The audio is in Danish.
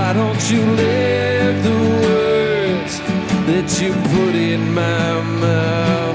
Why don't you live the words that you put in my mouth?